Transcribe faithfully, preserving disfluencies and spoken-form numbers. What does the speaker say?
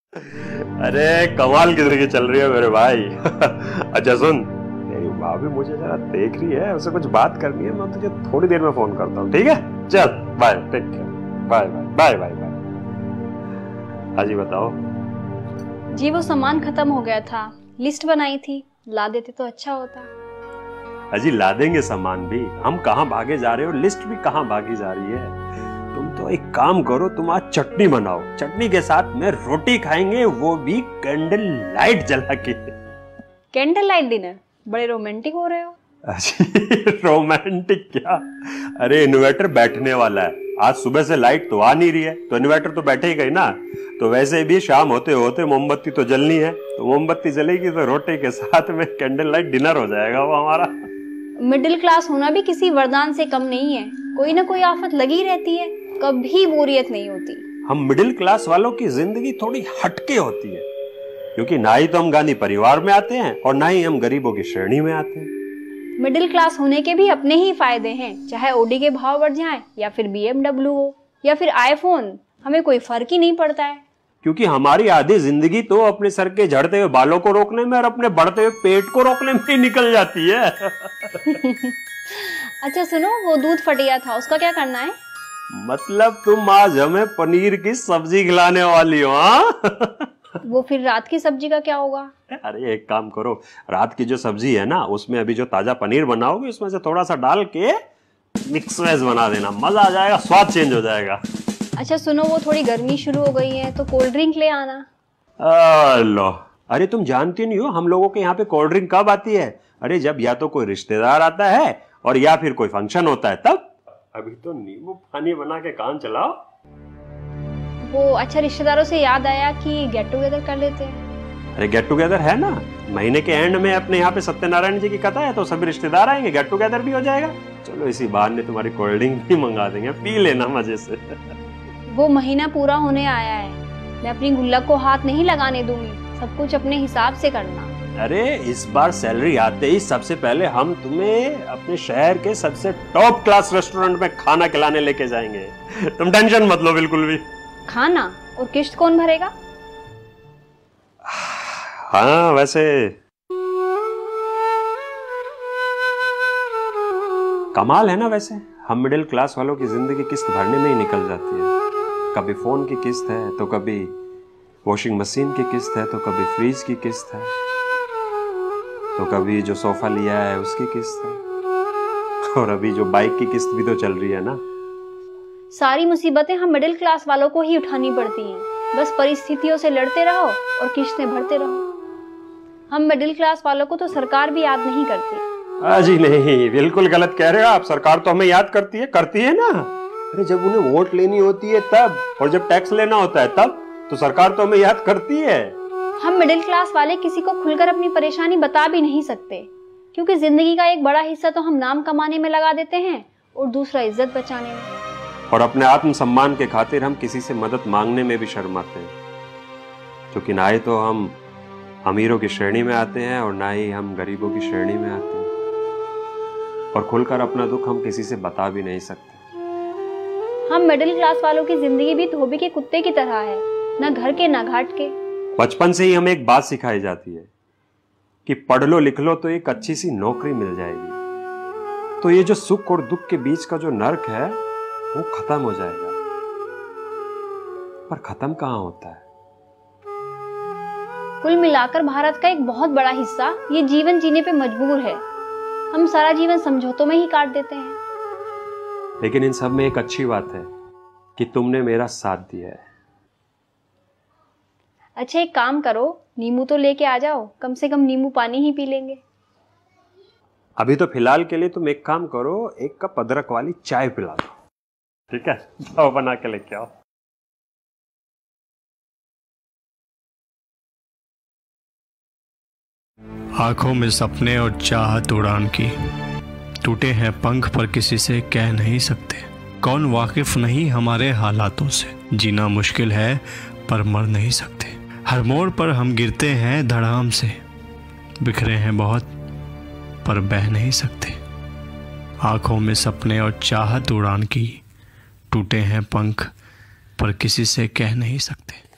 अरे कमाल की जिंदगी चल रही है मेरे भाई। अच्छा सुन, मेरी भाभी मुझे जरा देख रही है, उससे कुछ बात करनी है, मैं तुझे थोड़ी देर में फोन करता हूँ, ठीक है? चल bye, take care, bye bye bye bye. हाजी बताओ। जी वो सामान खत्म हो गया था, लिस्ट बनाई थी, ला देते तो अच्छा होता। अजी ला देंगे सामान भी, हम कहाँ भागे जा रहे हो, लिस्ट भी कहाँ भागी जा रही है। तुम तो एक काम करो, तुम आज चटनी बनाओ, चटनी के साथ में रोटी खाएंगे, वो भी कैंडल लाइट जला के। Candle light dinner? बड़े रोमांटिक हो रहे हो। रोमांटिक क्या, अरे इन्वर्टर बैठने वाला है, आज सुबह से लाइट तो आ नहीं रही है, तो इन्वर्टर तो बैठे ही गई ना। तो वैसे भी शाम होते होते मोमबत्ती तो जलनी है, तो मोमबत्ती जलेगी तो रोटी के साथ में कैंडल लाइट डिनर हो जाएगा वो हमारा। मिडिल क्लास होना भी किसी वरदान से कम नहीं है, कोई ना कोई आफत लगी रहती है, कभी बोरियत नहीं होती। हम मिडिल क्लास वालों की जिंदगी थोड़ी हटके होती है, क्योंकि ना ही तो हम गांधी परिवार में आते हैं और ना ही हम गरीबों की श्रेणी में आते हैं। मिडिल क्लास होने के भी अपने ही फायदे हैं, चाहे ओडी के भाव बढ़ जाएं या फिर बीएमडब्ल्यू हो या फिर आईफोन, हमें कोई फर्क ही नहीं पड़ता है। क्योंकि हमारी आधी जिंदगी तो अपने सर के झड़ते हुए बालों को रोकने में और अपने बढ़ते हुए पेट को रोकने में ही निकल जाती है। अच्छा सुनो, वो दूध फटिया था, उसका क्या करना है? मतलब तुम आज हमें पनीर की सब्जी खिलाने वाली हो? हाँ? वो फिर रात की सब्जी का क्या होगा? अरे एक काम करो, रात की जो सब्जी है ना, उसमें अभी जो ताजा पनीर बनाओगे उसमें से थोड़ा सा डाल के मिक्स वेज बना देना, मजा आ जाएगा, स्वाद चेंज हो जाएगा। अच्छा सुनो, वो थोड़ी गर्मी शुरू हो गई है तो कोल्ड ड्रिंक ले आना। लो, अरे तुम जानती नहीं हो हम लोगों के यहाँ पे कोल्ड ड्रिंक कब आती है? अरे जब या तो कोई रिश्तेदार आता है और या फिर कोई फंक्शन होता है तब। अभी तो नींबू पानी बना के काम चलाओ। वो अच्छा, रिश्तेदारों से याद आया कि गेट टुगेदर कर लेते हैं। अरे गेट टुगेदर है ना, महीने के एंड में अपने यहाँ पे सत्यनारायण जी की कथा है, तो सभी रिश्तेदार आएंगे, गेट टुगेदर भी हो जाएगा। चलो इसी बहाने तुम्हारी कोल्ड ड्रिंक भी मंगा देंगे, पी लेना मजे से। वो महीना पूरा होने आया है, मैं अपनी गुल्लक को हाथ नहीं लगाने दूंगी, सब कुछ अपने हिसाब से करना। अरे इस बार सैलरी आते ही सबसे पहले हम तुम्हें अपने शहर के सबसे टॉप क्लास रेस्टोरेंट में खाना खिलाने लेके जाएंगे, तुम टेंशन मत लो बिल्कुल भी। खाना और किश्त कौन भरेगा? हाँ वैसे कमाल है ना, वैसे हम मिडिल क्लास वालों की जिंदगी किस्त भरने में ही निकल जाती है। कभी फोन की किस्त है, तो कभी वॉशिंग मशीन की किस्त है, तो कभी फ्रिज की किस्त है, तो कभी जो सोफा लिया है उसकी किस्त है, और अभी जो बाइक की किस्त भी तो चल रही है ना। सारी मुसीबतें हम मिडिल क्लास वालों को ही उठानी पड़ती हैं, बस परिस्थितियों से लड़ते रहो और किस्तें भरते रहो। हम मिडिल क्लास वालों को तो सरकार भी याद नहीं करती। जी नहीं, बिल्कुल गलत कह रहे हो आप, सरकार तो हमें याद करती है, करती है ना। अरे जब उन्हें वोट लेनी होती है तब, और जब टैक्स लेना होता है तब, तो सरकार तो हमें याद करती है। हम मिडिल क्लास वाले किसी को खुलकर अपनी परेशानी बता भी नहीं सकते, क्योंकि जिंदगी का एक बड़ा हिस्सा तो हम नाम कमाने में लगा देते हैं और दूसरा इज्जत बचाने में। और अपने आत्म सम्मान के खातिर हम किसी से मदद मांगने में भी शर्माते हैं, क्योंकि ना ही तो हम अमीरों की श्रेणी में आते हैं और ना ही हम गरीबों की श्रेणी में आते हैं, और खुलकर अपना दुख हम किसी से बता भी नहीं सकते। हम मिडिल क्लास वालों की जिंदगी भी धोबी के कुत्ते की तरह है, ना घर के ना घाट के। बचपन से ही हमें एक बात सिखाई जाती है कि पढ़ लो लिख लो तो एक अच्छी सी नौकरी मिल जाएगी, तो ये जो सुख और दुख के बीच का जो नर्क है वो खत्म हो जाएगा। पर खत्म कहाँ होता है? कुल मिलाकर भारत का एक बहुत बड़ा हिस्सा ये जीवन जीने पे मजबूर है, हम सारा जीवन समझौतों में ही काट देते हैं। लेकिन इन सब में एक अच्छी बात है कि तुमने मेरा साथ दिया है। अच्छा एक काम करो, नींबू तो लेके आ जाओ, कम से कम नींबू पानी ही पी लेंगे। अभी तो फिलहाल के लिए तुम एक काम करो, एक कप अदरक वाली चाय पिला दो, ठीक है? जाओ बना के लेके आओ। आंखों में सपने और चाहत उड़ान की, टूटे हैं पंख पर किसी से कह नहीं सकते। कौन वाकिफ नहीं हमारे हालातों से, जीना मुश्किल है पर मर नहीं सकते। हर मोड़ पर हम गिरते हैं धड़ाम से, बिखरे हैं बहुत पर बह नहीं सकते। आंखों में सपने और चाहत उड़ान की, टूटे हैं पंख पर किसी से कह नहीं सकते।